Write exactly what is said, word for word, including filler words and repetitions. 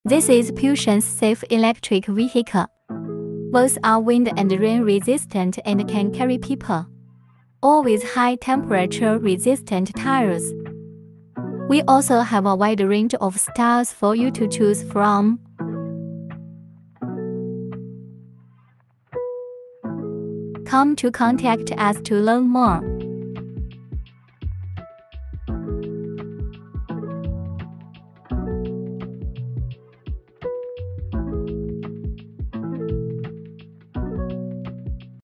This is Pulsion's safe electric vehicle. Both are wind and rain resistant and can carry people, all with high temperature resistant tires. We also have a wide range of styles for you to choose from. Come to contact us to learn more.